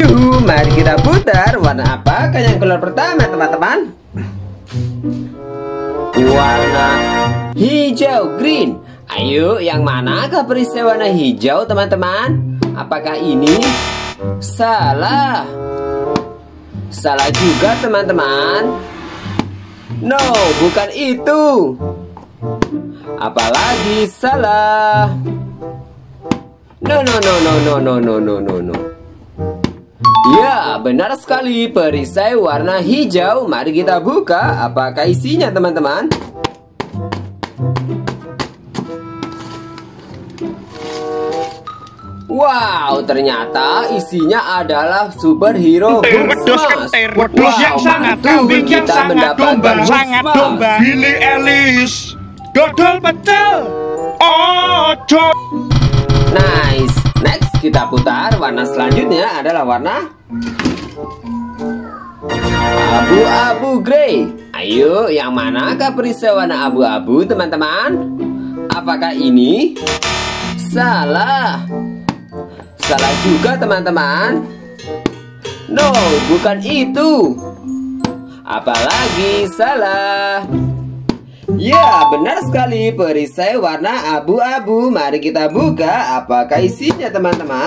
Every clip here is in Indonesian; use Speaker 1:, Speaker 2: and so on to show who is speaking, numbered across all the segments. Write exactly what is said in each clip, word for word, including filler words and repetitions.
Speaker 1: Yuhu, mari kita putar. Warna apakah yang keluar pertama, teman-teman? Warna hijau, green. Ayo, yang manakah perisai warna hijau, teman-teman? Apakah ini? Salah. Salah juga, teman-teman. No, bukan itu. Apalagi salah. No, no, no, no, no, no, no, no, no, no. Ya, benar sekali, perisai warna hijau. Mari kita buka. Apakah isinya, teman-teman? Wow, ternyata isinya adalah superhero Hulkmas.
Speaker 2: Wedus yang sangat, kambing yang sangat, domba sangat, domba. Billy Ellis, dodol pecel. Ojo.
Speaker 1: Nice. Next, kita putar. Warna selanjutnya adalah warna abu-abu grey. Ayo, yang manakah perisai warna abu-abu, teman-teman? Apakah ini? Salah. Salah juga, teman-teman. No, bukan itu. Apalagi salah. Ya, benar sekali, perisai warna abu-abu. Mari kita buka. Apakah isinya, teman-teman?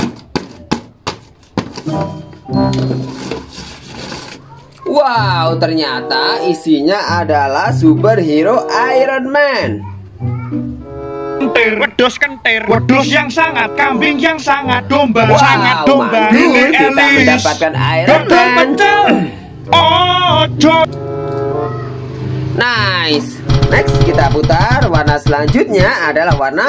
Speaker 1: Wow, ternyata isinya adalah superhero Iron Man.
Speaker 2: Kentir, wedus kentir, wedus yang sangat, kambing yang sangat, domba
Speaker 1: Wow,
Speaker 2: sangat, domba.
Speaker 1: mantul,
Speaker 2: Billy
Speaker 1: kita
Speaker 2: Ellis,
Speaker 1: mendapatkan Iron
Speaker 2: dodol
Speaker 1: Man.
Speaker 2: pecel. Ojo.
Speaker 1: Nice. Next, kita putar. Warna selanjutnya adalah warna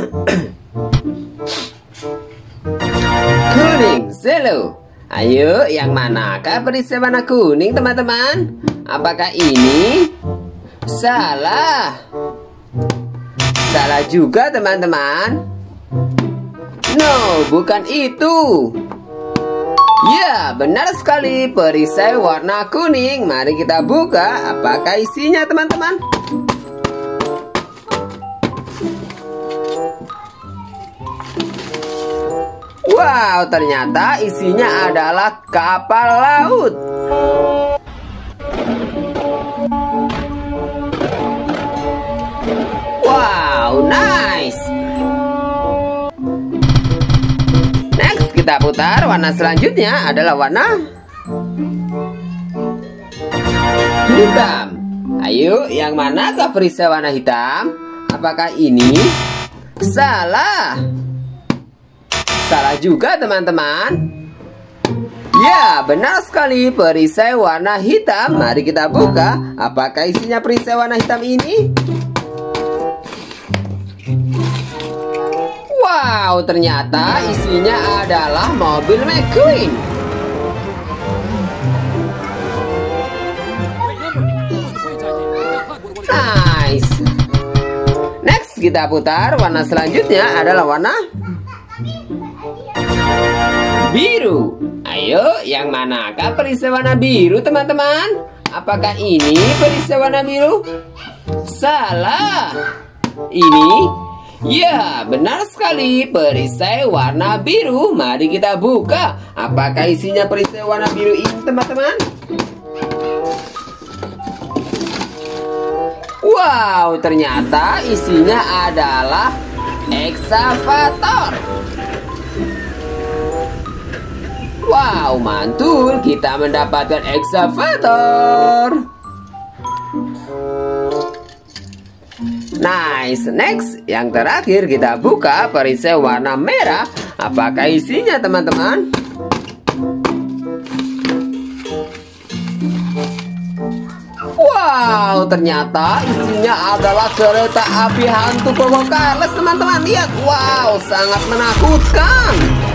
Speaker 1: kuning, yellow. Ayo, yang manakah perisai warna kuning, teman-teman? Apakah ini? Salah. Salah juga, teman-teman. No, bukan itu. Ya, benar sekali, perisai warna kuning. Mari kita buka. Apakah isinya, teman-teman? Wow, ternyata isinya adalah kapal laut. Wow, nice. Next, kita putar. Warna selanjutnya adalah warna hitam. Ayo, yang manakah perisai warna hitam? Apakah ini? Salah. Salah juga, teman-teman. Ya, benar sekali, perisai warna hitam. Mari kita buka. Apakah isinya perisai warna hitam ini? Wow, ternyata isinya adalah mobil McQueen. Nice. Next, kita putar. Warna selanjutnya adalah warna biru. Ayo, yang manakah perisai warna biru, teman-teman? Apakah ini perisai warna biru? Salah. Ini? Ya, benar sekali, perisai warna biru. Mari kita buka. Apakah isinya perisai warna biru ini, teman-teman? Wow, ternyata isinya adalah eksavator. Wow, mantul, kita mendapatkan eksavator. Nice. Next, yang terakhir kita buka perisai warna merah. Apakah isinya, teman-teman? Wow, ternyata isinya adalah kereta api hantu Pocahontas, teman-teman. Lihat, wow, sangat menakutkan.